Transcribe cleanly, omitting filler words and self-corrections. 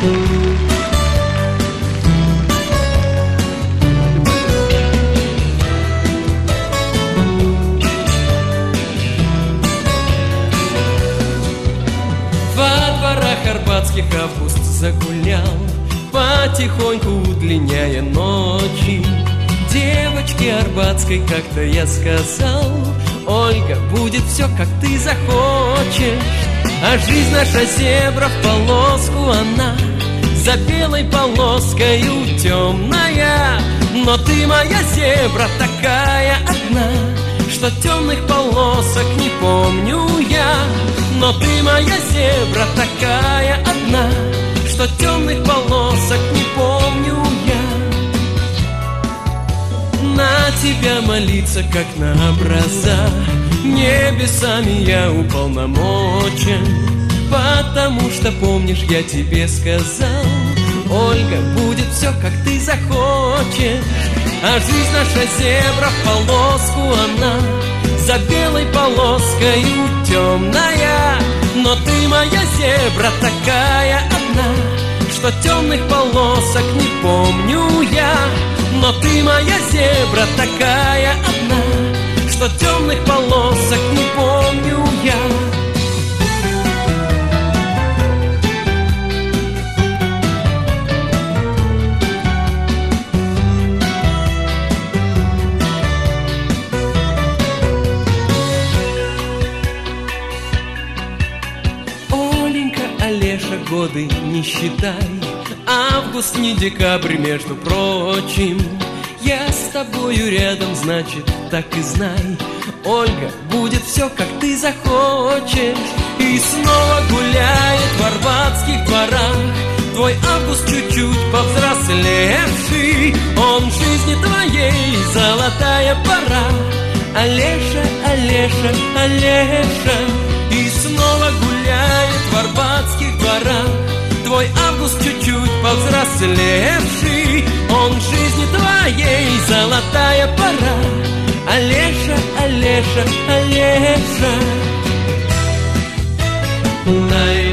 Арбатских август загулял, потихоньку удлиняя ночи. Девочке арбатской как-то я сказал: Ольга, будет все, как ты захочешь. А жизнь наша зебра в полоску, она за белой полоскою темная. Но ты, моя зебра, такая одна, что темных полосок не помню я. Но ты, моя зебра, такая одна, что темных полосок не помню я. На тебя молиться, как на образа, небесами я уполномочен. Потому что, помнишь, я тебе сказал: Ольга, будет все, как ты захочешь. А жизнь наша зебра в полоску, она за белой полоскою темная. Но ты, моя зебра, такая одна, что темных полосок не помню я. Но ты, моя зебра, такая одна, что темных полосок не помню я. Олеша, годы не считай, август не декабрь, между прочим. Я с тобою рядом, значит, так и знай, Ольга, будет все, как ты захочешь. И снова гуляет в арбатских дворах твой август, чуть-чуть повзрослевший. Он в жизни твоей золотая пора. Олеша, Олеша, Олеша. И снова гуляет в арбатских дворах твой август, чуть-чуть повзрослевший. Он в жизни твоей золотая пора. Олеша, Олеша, Олеша.